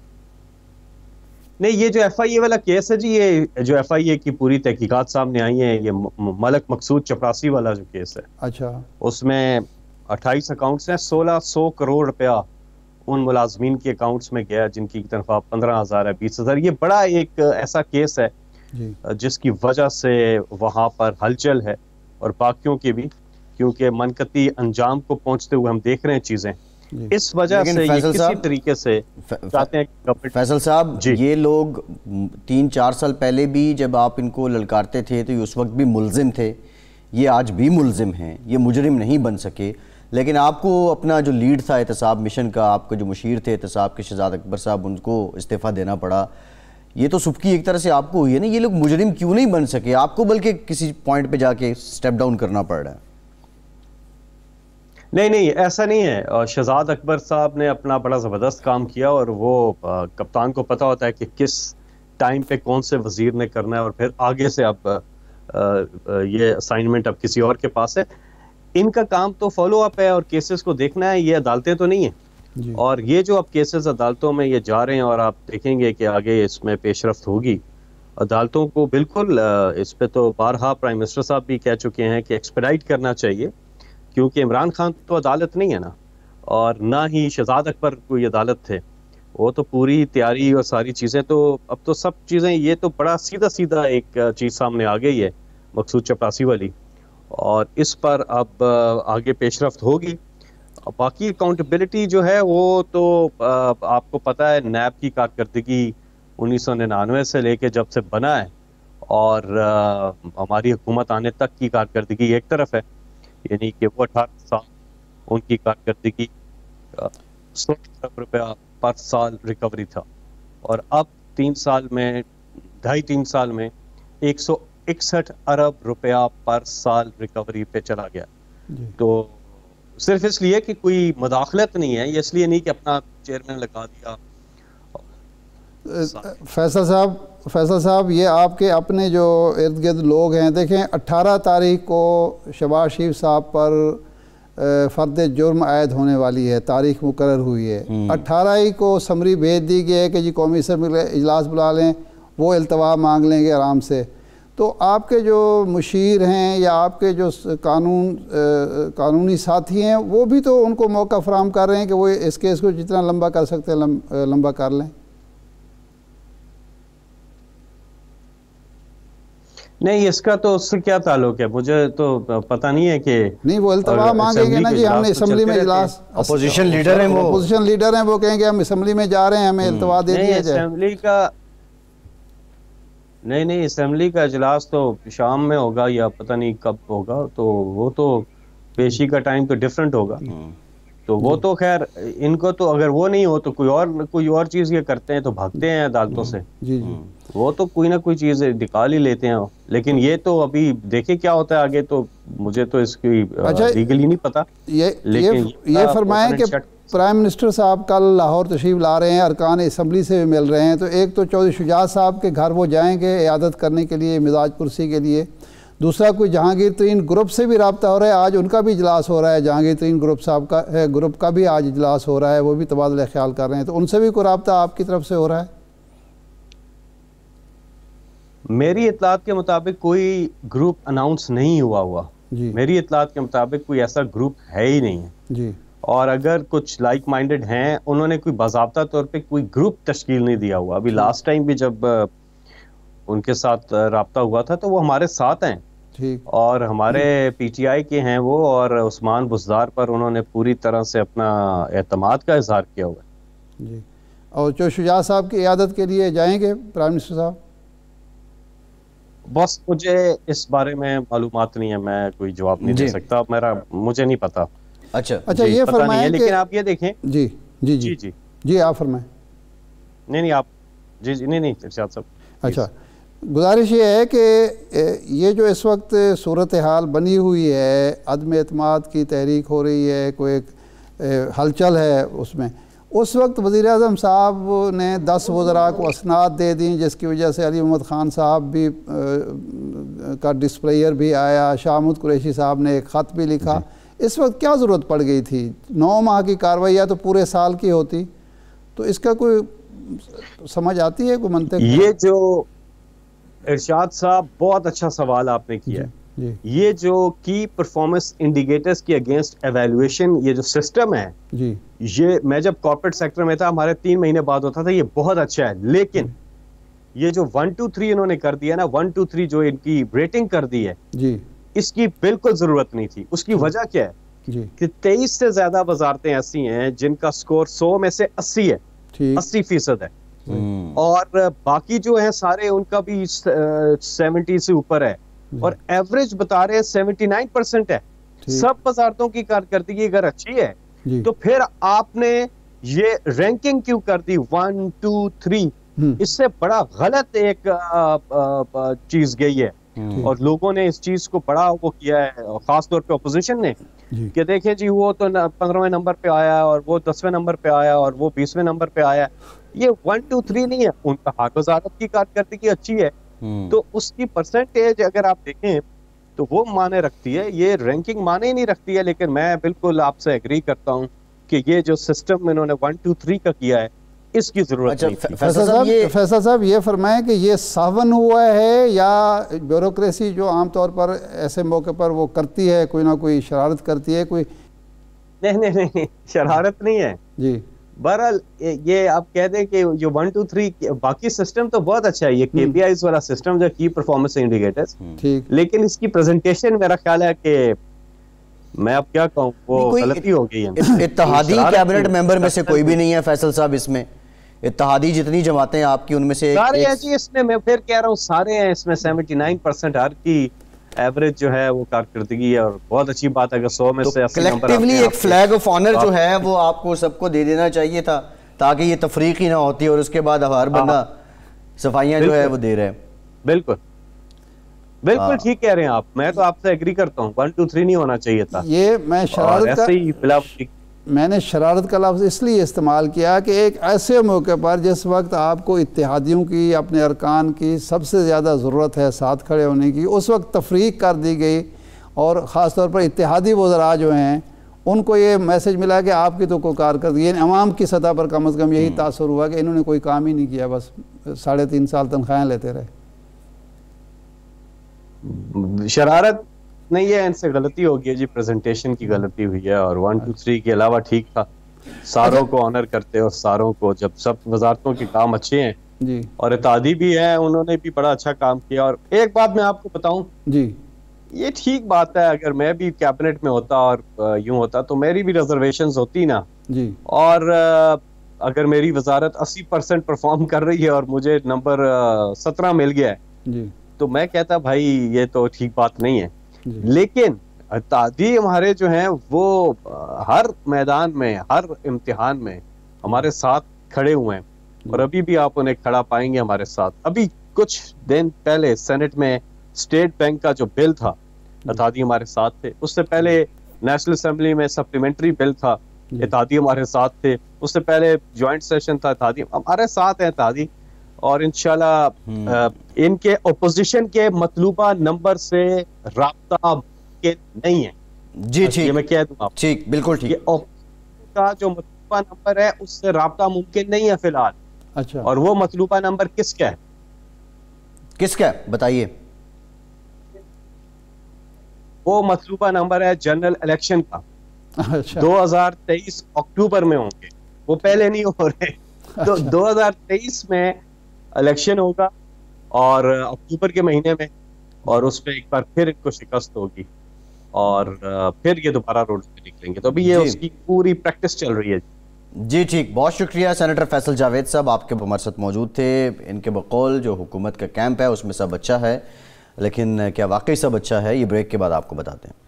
نہیں، یہ جو ایف آئی اے والا کیس ہے جی، یہ جو ایف آئی اے کی پوری تحقیقات سامنے آئی ہیں، یہ ملک مقصود چپراسی والا جو کیس ہے، اچھا، اس میں 28 اکاؤنٹس ہیں، 1600 کروڑ روپیہ ان ملازمین کے اکاؤنٹس میں گیا جن کی تنخواہ 15,000 ہے 20,000. یہ بڑا ایک ایسا کیس ہے جس کی وجہ سے وہاں پر ہلچل ہے اور باقیوں کی بھی, کیونکہ منقطی انجام کو پہنچتے ہوئے ہم دیکھ رہے ہیں چیزیں. اس وجہ سے یہ کسی طریقے سے چاہتے ہیں. فیصل صاحب, یہ لوگ 3-4 سال پہلے بھی جب آپ ان کو للکارتے تھے تو یہ اس وقت بھی ملزم تھے, یہ آج بھی ملزم ہیں, یہ مجرم نہیں بن سکے. لیکن آپ کو اپنا جو لیڈ تھا احتساب مشن کا, آپ کے جو مشیر تھے احتساب کے شہزاد اکبر صاحب, ان کو استعفیٰ دینا پڑا. یہ تو سبکی ایک طرح سے آپ کو ہوئی ہے نا, یہ لوگ مجرم کیوں نہیں بن سکے آپ کو, بلکہ کسی پوائنٹ پہ جا کے سٹیپ ڈاؤن کرنا پڑ رہا ہے؟ نہیں ایسا نہیں ہے. شہزاد اکبر صاحب نے اپنا بڑا زبردست کام کیا, اور وہ کپتان کو پتا ہوتا ہے کہ کس ٹائم پہ کون سے وزیر نے کرنا ہے, اور پھر آگے سے اب یہ اسائنمنٹ اب کسی اور کے پاس ہے. ان کا کام تو فالو اپ ہے اور کیسز کو دیکھنا ہے, یہ عدالتیں تو نہیں ہیں. اور یہ جو اب کیسز عدالتوں میں یہ جا رہے ہیں, اور آپ دیکھیں گے کہ آگے اس میں پیش رفت ہوگی. عدالتوں کو بالکل اس پہ تو بارہا پرائم منسٹر صاحب بھی کہہ چکے ہیں کہ ایکسپیڈائٹ کرنا چاہیے, کیونکہ عمران خان تو عدالت نہیں ہے نا, اور نہ ہی شہزاد اکبر کوئی عدالت تھے. وہ تو پوری تیاری اور ساری چیزیں, تو اب تو سب چیزیں, یہ تو بڑا سیدھا ایک چیز سامنے آ گئی ہے مقصود چپراسی والی, اور اس پر اب آگے پیش رفت ہوگی. باقی اکاؤنٹیبلٹی جو ہے وہ تو آپ کو پتہ ہے, نیب کی کارکردگی 1999 سے لے کے جب سے بنا ہے, اور ہماری حکومت آنے تک کی کارکردگی ایک طرف ہے, یعنی کہ وہ 18 سال ان کی کارکردگی 100 ارب روپیہ پر سال ریکوری تھا, اور اب 3 سال میں 2.5-3 سال میں 161 ارب روپیہ پر سال ریکوری پہ چلا گیا. تو صرف اس لیے کہ کوئی مداخلت نہیں ہے, یہ اس لیے نہیں کہ اپنا چیئرمین لگا دیا. فیصل صاحب, یہ آپ کے اپنے جو ارد گرد لوگ ہیں, دیکھیں 18 تاریخ کو شہباز شریف صاحب پر فرد جرم عائد ہونے والی ہے, تاریخ مقرر ہوئی ہے. 18 ہی کو سمری بھیج دی گئی ہے کہ جی قومی اسمبلی اجلاس بلا لیں, وہ التوا مانگ لیں گے آرام سے. تو آپ کے جو مشیر ہیں یا آپ کے جو قانونی ساتھی ہیں, وہ بھی تو ان کو موقع فراہم کر رہے ہیں کہ وہ اس کیس کو جتنا لمبا کر سکتے ہیں لمبا کر لیں. نہیں, اس کا تو اس سے کیا تعلق ہے, مجھے تو پتہ نہیں ہے کہ نہیں وہ التوا مانگیں گے نا جی, ہم نے اسمبلی میں اجلاس, اپوزیشن لیڈر ہیں, وہ اپوزیشن لیڈر ہیں, وہ کہیں گے ہم اسمبلی میں جا رہے ہیں, ہمیں التوا دے دیا جائے. اسمبلی کا نہیں اسمبلی کا اجلاس تو شام میں ہوگا یا پتہ نہیں کب ہوگا, تو وہ تو پیشی کا ٹائم تو ڈیفرنٹ ہوگا. تو وہ تو خیر ان کو تو اگر وہ نہیں ہو تو کوئی اور چیز یہ کرتے ہیں تو بھاگتے ہیں عدالتوں سے. وہ تو کوئی نہ کوئی چیز نکال ہی لیتے ہیں. لیکن یہ تو ابھی دیکھیں کیا ہوتا ہے آگے, تو مجھے تو اس کی لیگلی نہیں پتا. یہ فرمائیں کہ پرائم منسٹر صاحب کل لاہور تشریف لا رہے ہیں, ارکان اسمبلی سے بھی مل رہے ہیں, تو ایک تو چودھری شجاعت صاحب کے گھر وہ جائیں گے عیادت کرنے کے لیے, مزاج پرسی کے لیے. دوسرا کوئی جہانگیر ترین گروپ سے بھی رابطہ ہو رہا ہے, آج ان کا بھی اجلاس ہو رہا ہے, جہانگیر ترین گروپ کا بھی آج اجلاس ہو رہا ہے, وہ بھی تبادلہ خیال کر رہے ہیں, تو ان سے بھی کوئی رابطہ آپ کی طرف سے ہو رہا ہے؟ میری اطلاعات کے مطابق کوئی گروپ اناؤنس نہیں ہوا. میری اطلاعات کے مطابق کوئی ایسا گروپ ہے ہی نہیں ہے. اور اگر کچھ لائک مائنڈڈ ہیں, انہوں نے کوئی باضابطہ طور پہ کوئی گروپ تشکیل نہیں دیا ہوا. ابھی لاسٹ ٹائم بھی جب ان کے ساتھ رابطہ ہوا تھا تو وہ ہمارے ساتھ ہیں, اور ہمارے پی ٹی آئی کے ہیں وہ, اور عثمان بزدار پر انہوں نے پوری طرح سے اپنا اعتماد کا اظہار کیا ہوا ہے. جی, اور جو شجاعت صاحب کی عیادت کے لیے جائیں گے پرائم منسٹر صاحب؟ بس مجھے اس بارے میں معلومات نہیں ہے, میں کوئی جواب نہیں دے سکتا, مجھے نہیں پتا. اچھا یہ فرمائیں, لیکن آپ یہ دیکھیں. جی آپ فرمائیں. نہیں آپ نہیں ارشاد صاحب. اچھا, گزارش یہ ہے کہ یہ جو اس وقت صورتحال بنی ہوئی ہے, عدم اعتماد کی تحریک ہو رہی ہے, کوئی ایک ہلچل ہے اس میں, اس وقت وزیر اعظم صاحب نے 10 وزراء کو اسناد دے دیں, جس کی وجہ سے علی محمد خان صاحب بھی کا ڈسپلیئر بھی آیا, شاہ محمود قریشی صاحب نے ایک خط بھی لکھا. اس وقت کیا ضرورت پڑ گئی تھی؟ 9 ماہ کی کارروائی تو پورے سال کی ہوتی. تو اس کا کوئی سمجھ آتی ہے, کوئی منطق؟ یہ جو ارشاد صاحب بہت اچھا سوال آپ نے کیا ہے. یہ جو کی پرفارمنس انڈیکیٹرز کی اگینسٹ ایویلویشن یہ جو سسٹم ہے یہ میں جب کارپوریٹ سیکٹر میں تھا ہمارے 3 مہینے بعد ہوتا تھا, یہ بہت اچھا ہے. لیکن یہ جو 1 2 3 انہوں نے کر دیا نا, 1 2 3 جو ان کی ریٹنگ کر دی ہے اس کی بالکل ضرورت نہیں تھی. اس کی وجہ کیا ہے کہ 23 سے زیادہ وزارتیں ایسی ہیں جن کا سکور 100 میں سے 80 ہے, 80% ہے, اور باقی جو ہیں سارے ان کا بھی 70 سے اوپر ہے, اور ایوریج بتا رہے 79% ہے. سب وزارتوں کی کارکردگی اگر اچھی ہے تو پھر آپ نے یہ رینکنگ کیوں کر دی 1 2 3؟ اس سے بڑا غلط ایک چیز گئی ہے, اور لوگوں نے اس چیز کو بڑا وہ کیا ہے, خاص طور پہ اپوزیشن نے, کہ دیکھیں جی وہ تو 15ویں نمبر پہ آیا اور وہ 10ویں نمبر پہ آیا اور وہ 20ویں نمبر پہ آیا. یہ 1 2 3 نہیں ہے, ان کا ہر وزارت کی کارکردگی اچھی ہے تو اس کی پرسنٹیج اگر آپ دیکھیں تو وہ معنی رکھتی ہے, یہ رینکنگ معنی نہیں رکھتی ہے. لیکن میں بالکل آپ سے ایگری کرتا ہوں کہ یہ جو سسٹم انہوں نے 1 2 3 کا کیا ہے اس کی ضرورت نہیں تھی. فیصل صاحب یہ فرمائیں کہ یہ ساون ہوا ہے یا بیوروکریسی جو عام طور پر ایسے موقع پر وہ کرتی ہے, کوئی نہ کوئی شرارت کرتی ہے, کوئی نہیں شرارت نہیں ہے جی. بہرحال یہ آپ کہہ دیں کہ جو 1 2 3 باقی سسٹم تو بہت اچھا ہے, یہ KPIs والا سسٹم جو کی پرفارمنس انڈیکیٹرز, لیکن اس کی پریزنٹیشن میرا خیال ہے کہ میں اب کیا کہوں وہ غلطی ہو گئی ہے. اتحادی کیبنٹ ممبر میں سے کوئی بھی نہیں ہے فیصل صاحب اس میں؟ اتحادی جتنی جماعتیں آپ کی ان میں سے سارے ہیں جی اس میں, میں پھر کہہ رہا ہوں سارے ہیں اس میں. 79% ہر کی ایوریج جو ہے وہ کارکردگی ہے, اور بہت اچھی بات ہے اگر 100 میں سے 80 نمبر. کلیکٹیولی ایک فلیگ آف آنر جو ہے وہ آپ کو سب کو دے دینا چاہیے تھا تاکہ یہ تفریق ہی نہ ہوتی اور اس کے بعد ہر بندہ صفائیاں جو ہے وہ دے رہے ہیں. بالکل بالکل ٹھیک کہہ رہے ہیں آپ, میں تو آپ سے ایگری کرتا ہوں 1 2 3 نہیں ہونا چاہیے تھا. یہ میں نے شرارت کا لفظ اس لیے استعمال کیا کہ ایک ایسے موقع پر جس وقت آپ کو اتحادیوں کی, اپنے ارکان کی سب سے زیادہ ضرورت ہے ساتھ کھڑے ہونے کی, اس وقت تفریق کر دی گئی, اور خاص طور پر اتحادی وزراء جو ہیں ان کو یہ میسج ملا کہ آپ کی تو کوئی کارکردگی, عوام کی سطح پر کم از کم یہی تاثر ہوا کہ انہوں نے کوئی کام ہی نہیں کیا, بس 3.5 سال تنخواہیں لیتے رہے. شرارت نہیں ہے, ان سے غلطی ہو گئی جی, پریزنٹیشن کی غلطی ہوئی ہے, اور 1 2 3 کے علاوہ ٹھیک تھا, ساروں کو آنر کرتے اور ساروں کو, جب سب وزارتوں کے کام اچھے ہیں جی اور اتحادی بھی ہیں انہوں نے بھی بڑا اچھا کام کیا. اور ایک بات میں آپ کو بتاؤں جی, یہ ٹھیک بات ہے, اگر میں بھی کیبنٹ میں ہوتا اور یوں ہوتا تو میری بھی ریزرویشنز ہوتی نا جی, اور اگر میری وزارت 80% پرفارم کر رہی ہے اور مجھے نمبر 17 مل گیا ہے جی, تو میں کہتا بھائی یہ تو ٹھیک بات نہیں ہے. جی. لیکن اتحادی ہمارے جو ہیں وہ ہر میدان میں, ہر امتحان میں ہمارے ساتھ کھڑے ہوئے ہیں, اور ابھی بھی آپ انہیں کھڑا پائیں گے ہمارے ساتھ. ابھی کچھ دن پہلے سینٹ میں اسٹیٹ بینک کا جو بل تھا اتحادی ہمارے ساتھ تھے, اس سے پہلے نیشنل اسمبلی میں سپلیمنٹری بل تھا اتحادی ہمارے ساتھ تھے, اس سے پہلے جوائنٹ سیشن تھا اتحادی ہمارے ساتھ ہیں اتحادی. اور انشاءاللہ ان کے اپوزیشن کے مطلوبہ نمبر سے رابطہ ممکن نہیں ہے. جی ٹھیک, یہ میں کہہ دوں آپ ٹھیک, بالکل ٹھیک. یہ کا جو مطلوبہ نمبر ہے اس سے رابطہ ممکن نہیں ہے فی الحال. اچھا, اور وہ مطلوبہ نمبر کس کا ہے؟ کس کا ہے بتائیے؟ وہ مطلوبہ نمبر ہے جنرل الیکشن کا. 2023 اکتوبر میں ہوں گے, وہ پہلے نہیں ہو رہے. تو 2023 میں الیکشن ہوگا اور اکتوبر کے مہینے میں, اور اس پہ ایک بار پھر ان کو شکست ہوگی اور پھر یہ دوبارہ روڈ پہ نکلیں گے. تو ابھی یہ اس کی پوری پریکٹس چل رہی ہے. جی ٹھیک, بہت شکریہ سینیٹر فیصل جاوید صاحب, آپ کے ہمارے ساتھ موجود تھے. ان کے بقول جو حکومت کا کیمپ ہے اس میں سب اچھا ہے, لیکن کیا واقعی سب اچھا ہے؟ یہ بریک کے بعد آپ کو بتاتے ہیں.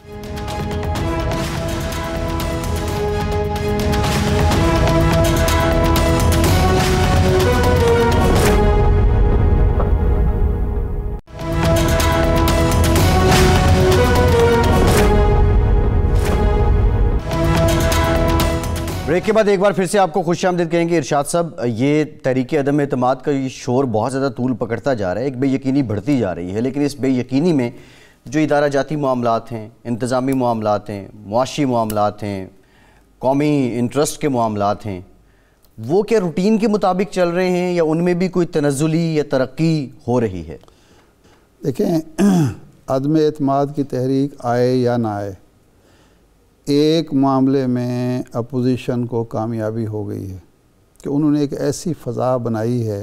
بریک کے بعد ایک بار پھر سے آپ کو خوش آمدید کہیں گے. ارشاد صاحب, یہ تحریک عدم اعتماد کا یہ شور بہت زیادہ طول پکڑتا جا رہا ہے, ایک بے یقینی بڑھتی جا رہی ہے, لیکن اس بے یقینی میں جو ادارہ جاتی معاملات ہیں, انتظامی معاملات ہیں, معاشی معاملات ہیں, قومی انٹرسٹ کے معاملات ہیں, وہ کیا روٹین کے مطابق چل رہے ہیں یا ان میں بھی کوئی تنزلی یا ترقی ہو رہی ہے؟ دیکھیں, عدم اعتماد کی تحریک آئے یا نہ آئے، ایک معاملے میں اپوزیشن کو کامیابی ہو گئی ہے کہ انہوں نے ایک ایسی فضا بنائی ہے.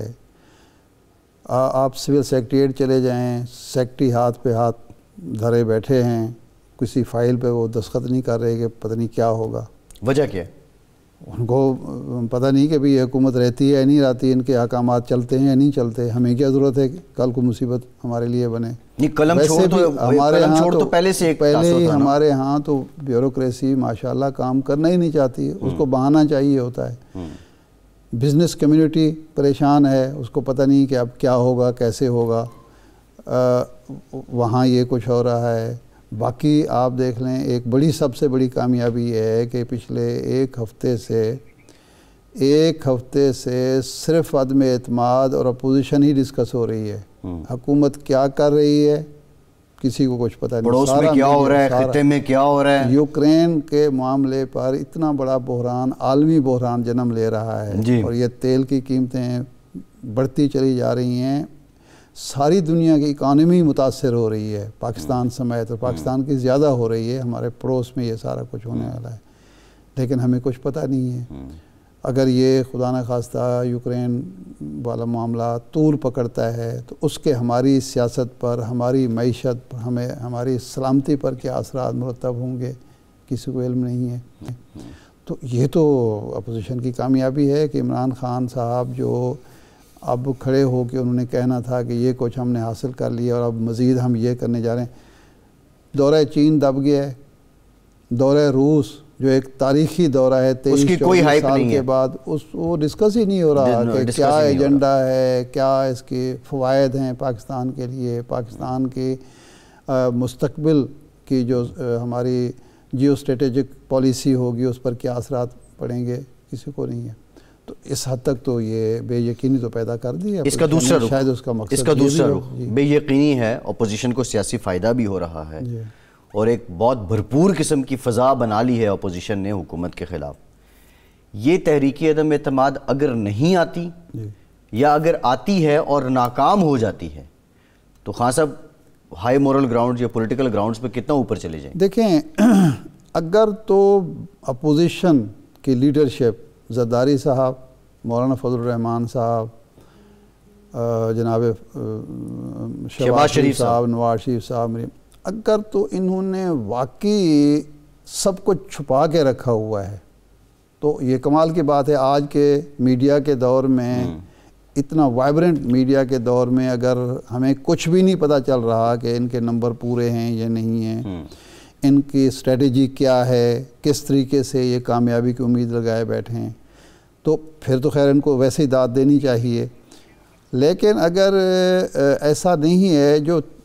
آپ سول سیکریٹریٹ چلے جائیں، سیکریٹری ہاتھ پہ ہاتھ دھرے بیٹھے ہیں، کسی فائل پہ وہ دستخط نہیں کر رہے کہ پتہ نہیں کیا ہوگا. وجہ کیا ہے؟ ان کو پتہ نہیں کہ یہ حکومت رہتی ہے یا نہیں رہتی، ان کے احکامات چلتے ہیں یا نہیں چلتے. ہمیں کیا ضرورت ہے کہ کل کو مصیبت ہمارے لیے بنے. قلم چھوڑ تو پہلے سے پہلے ہی ہمارے ہاں تو بیوروکریسی ماشاءاللہ کام کرنا ہی نہیں چاہتی، اس کو بہانا چاہیے ہوتا ہے. بزنس کمیونٹی پریشان ہے، اس کو پتہ نہیں کہ اب کیا ہوگا، کیسے ہوگا. وہاں یہ کچھ ہو رہا ہے. باقی آپ دیکھ لیں، ایک سب سے بڑی کامیابی یہ ہے کہ پچھلے ایک ہفتے سے صرف عدم اعتماد اور اپوزیشن ہی ڈسکس ہو رہی ہے. حکومت کیا کر رہی ہے کسی کو کچھ پتہ نہیں. پڑوس میں کیا ہو رہا ہے، خطے میں کیا ہو رہا ہے. یوکرین کے معاملے پر اتنا بڑا بحران، عالمی بحران جنم لے رہا ہے، اور یہ تیل کی قیمتیں بڑھتی چلی جا رہی ہیں. ساری دنیا کی اکانومی متاثر ہو رہی ہے، پاکستان سمیت، اور پاکستان کی زیادہ ہو رہی ہے. ہمارے پڑوس میں یہ سارا کچھ ہونے والا ہے، لیکن ہمیں کچھ پتہ نہیں ہے. اگر یہ خدا نہ خواستہ یوکرین والا معاملہ طول پکڑتا ہے تو اس کے ہماری سیاست پر، ہماری معیشت پر، ہماری سلامتی پر کیا اثرات مرتب ہوں گے کسی کو علم نہیں ہے. تو یہ تو اپوزیشن کی کامیابی ہے کہ عمران خان صاحب جو اب کھڑے ہو کے انہوں نے کہنا تھا کہ یہ کچھ ہم نے حاصل کر لیا اور اب مزید ہم یہ کرنے جا رہے ہیں. دورہ چین دب گیا ہے. دورہ روس جو ایک تاریخی دورہ ہے 23-24 سال کے بعد، وہ ڈسکس ہی نہیں ہو رہا کہ کیا ایجنڈا ہے، کیا اس کے فوائد ہیں پاکستان کے لیے، پاکستان کی مستقبل کی جو ہماری جیو اسٹریٹجک پالیسی ہوگی اس پر کیا اثرات پڑیں گے، کسی کو نہیں ہے. تو اس حد تک تو یہ بے یقینی تو پیدا کر دی ہے. اس کا دوسرا رخ، شاید اس کا مقصد اس کا دوسرا رخ بے یقینی ہے. اپوزیشن کو سیاسی فائدہ بھی ہو رہا ہے، اور ایک بہت بھرپور قسم کی فضا بنا لی ہے اپوزیشن نے حکومت کے خلاف. یہ تحریک عدم اعتماد اگر نہیں آتی یا اگر آتی ہے اور ناکام ہو جاتی ہے تو خان صاحب ہائی مورل گراؤنڈ یا پولیٹیکل گراؤنڈز پہ کتنا اوپر چلے جائیں؟ دیکھیں، اگر تو اپوزیشن کی لیڈرشپ زرداری صاحب، مولانا فضل الرحمان صاحب، جناب شہباز شریف صاحب، نواز شریف صاحب، اگر تو انہوں نے واقعی سب کچھ چھپا کے رکھا ہوا ہے تو یہ کمال کی بات ہے. آج کے میڈیا کے دور میں، اتنا وائبرنٹ میڈیا کے دور میں، اگر ہمیں کچھ بھی نہیں پتہ چل رہا کہ ان کے نمبر پورے ہیں یا نہیں ہیں، ان کی اسٹریٹجی کیا ہے، کس طریقے سے یہ کامیابی کی امید لگائے بیٹھے ہیں، تو پھر تو خیر ان کو ویسے ہی داد دینی چاہیے. لیکن اگر ایسا نہیں ہے،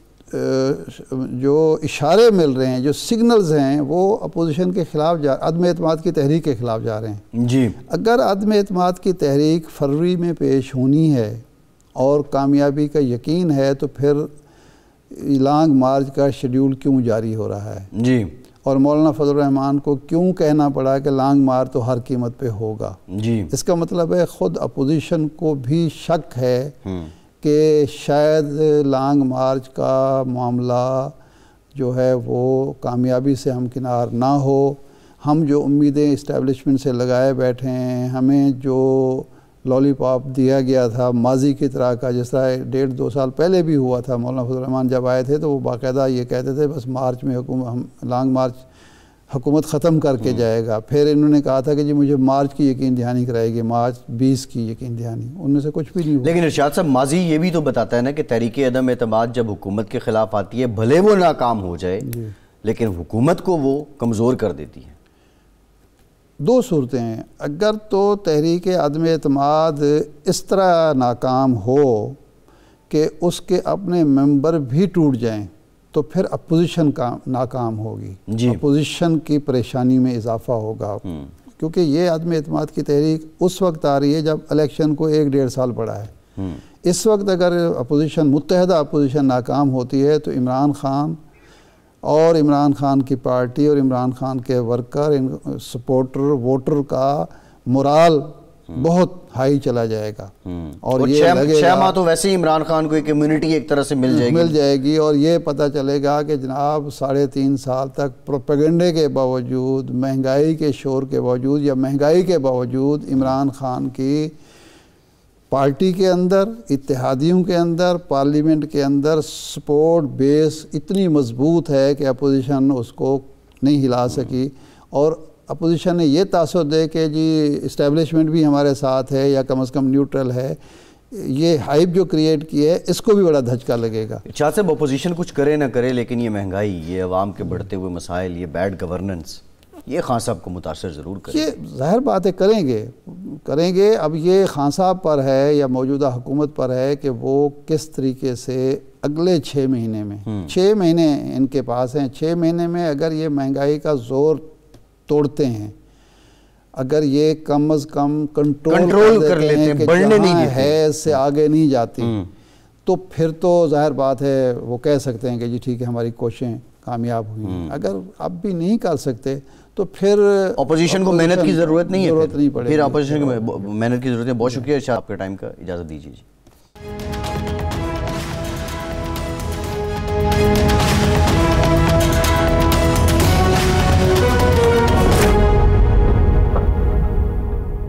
جو اشارے مل رہے ہیں، جو سگنلز ہیں، وہ اپوزیشن کے خلاف عدم اعتماد کی تحریک کے خلاف جا رہے ہیں. جی، اگر عدم اعتماد کی تحریک فروری میں پیش ہونی ہے اور کامیابی کا یقین ہے تو پھر لانگ مارچ کا شیڈیول کیوں جاری ہو رہا ہے؟ جی، اور مولانا فضل الرحمان کو کیوں کہنا پڑا کہ لانگ مارچ تو ہر قیمت پہ ہوگا؟ جی، اس کا مطلب ہے خود اپوزیشن کو بھی شک ہے کہ شاید لانگ مارچ کا معاملہ جو ہے وہ کامیابی سے ہمکنار نہ ہو. ہم جو امیدیں اسٹیبلشمنٹ سے لگائے بیٹھے ہیں، ہمیں جو لالی پاپ دیا گیا تھا ماضی کی طرح کا، جس طرح 1.5-2 سال پہلے بھی ہوا تھا، مولانا فضل الرحمان جب آئے تھے تو وہ باقاعدہ یہ کہتے تھے بس مارچ میں لانگ مارچ حکومت ختم کر کے جائے گا. پھر انہوں نے کہا تھا کہ جی مجھے مارچ کی یقین دہانی کرائے گی، مارچ 20 کی یقین دہانی، ان میں سے کچھ بھی نہیں ہوا. لیکن ارشاد صاحب ماضی یہ بھی تو بتاتا ہے نا کہ تحریک عدم اعتماد جب حکومت کے خلاف آتی ہے بھلے وہ ناکام ہو جائے لیکن حکومت کو وہ کمزور کر دیتی ہے. دو صورتیں ہیں. اگر تو تحریک عدم اعتماد اس طرح ناکام ہو کہ اس کے اپنے ممبر بھی ٹوٹ جائیں تو پھر اپوزیشن ناکام ہوگی. اپوزیشن کی پریشانی میں اضافہ ہوگا، کیونکہ یہ عدم اعتماد کی تحریک اس وقت آ رہی ہے جب الیکشن کو 1-1.5 سال پڑا ہے. اس وقت اگر اپوزیشن، متحدہ اپوزیشن ناکام ہوتی ہے تو عمران خان اور عمران خان کی پارٹی اور عمران خان کے ورکر، سپورٹر، ووٹر کا مورال بہت ہائی چلا جائے گا، اور یہ 6 ماہ تو ویسے ہی عمران خان کو ایک امیونٹی ایک طرح سے مل جائے گی، اور یہ پتہ چلے گا کہ جناب 3.5 سال تک پروپیگنڈے کے باوجود، مہنگائی کے شور کے باوجود یا مہنگائی کے باوجود عمران خان کی پارٹی کے اندر، اتحادیوں کے اندر، پارلیمنٹ کے اندر سپورٹ بیس اتنی مضبوط ہے کہ اپوزیشن اس کو نہیں ہلا سکی، اور اپوزیشن نے یہ تاثر دے کہ جی اسٹیبلشمنٹ بھی ہمارے ساتھ ہے یا کم از کم نیوٹرل ہے، یہ ہائپ جو کریٹ کی ہے اس کو بھی بڑا دھچکا لگے گا۔ شاہ صاحب اپوزیشن کچھ کرے نہ کرے، لیکن یہ مہنگائی، یہ عوام کے بڑھتے ہوئے مسائل، یہ بیڈ گورننس، یہ خان صاحب کو متاثر ضرور کرے۔ یہ ظاہر بات ہے کریں گے۔ اب یہ خان صاحب پر ہے یا موجودہ حکومت پر ہے کہ وہ کس طریقے سے اگلے 6 مہینے میں 6 مہینے ان کے پاس ہیں، 6 مہینے میں اگر یہ مہنگائی کا زور توڑتے ہیں، اگر یہ کم از کم کنٹرول کر لیتے ہیں کہ جہاں ہے اس سے آگے نہیں جاتی، تو پھر تو ظاہر بات ہے وہ کہہ سکتے ہیں کہ جی ٹھیک ہے ہماری کوششیں کامیاب ہوئی ہیں۔ اگر اب بھی نہیں کر سکتے تو پھر اپوزیشن کو محنت کی ضرورت نہیں ہے، پڑے گی، پھر اپوزیشن کو محنت کی ضرورت ہے۔ بہت شکریہ ارشاد، آپ کے ٹائم کا، اجازت دیجیے۔